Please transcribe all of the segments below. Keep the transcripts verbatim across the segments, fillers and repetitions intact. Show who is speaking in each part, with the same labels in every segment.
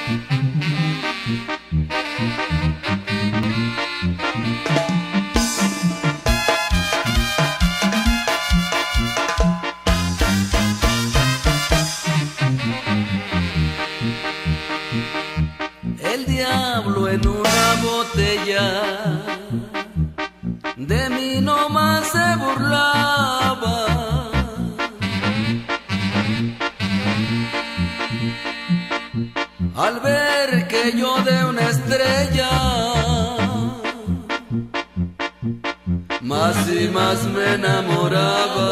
Speaker 1: El diablo en una botella de mí nomás se burlaba. Al ver que yo de una estrella más y más me enamoraba,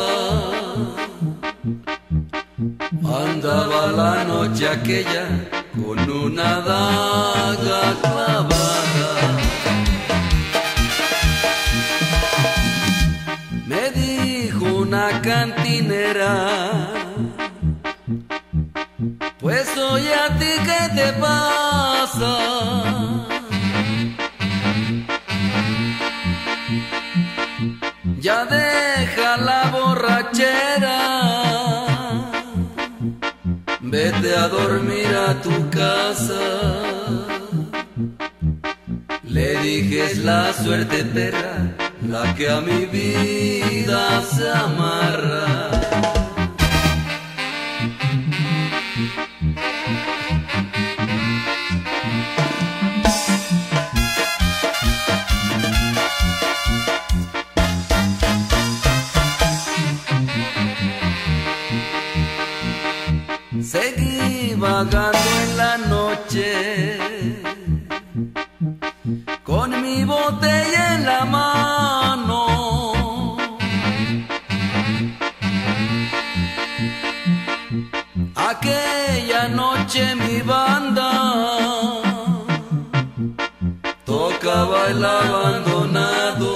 Speaker 1: andaba la noche aquella con una daga clavada. Me dijo una cantinera: pues oye, ¿a ti qué te pasa? Ya deja la borrachera, vete a dormir a tu casa. Le dije: es la suerte, perra, la que a mi vida se amarra. Seguí vagando en la noche con mi botella en la mano. Aquella noche mi banda tocaba el abandonado.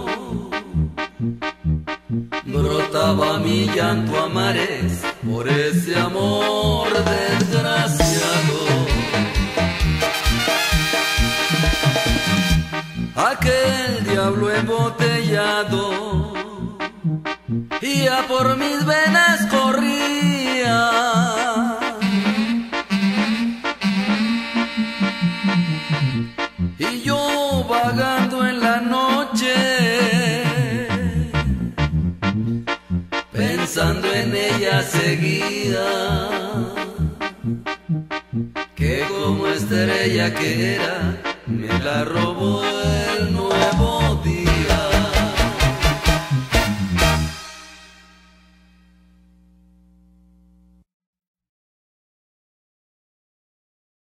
Speaker 1: Brotaba mi llanto a mares por ese amor desgraciado. Aquel diablo embotellado ya por mis venas corría. Y yo vagando en la noche, pensando en ella seguía, que como estrella que era, me la robó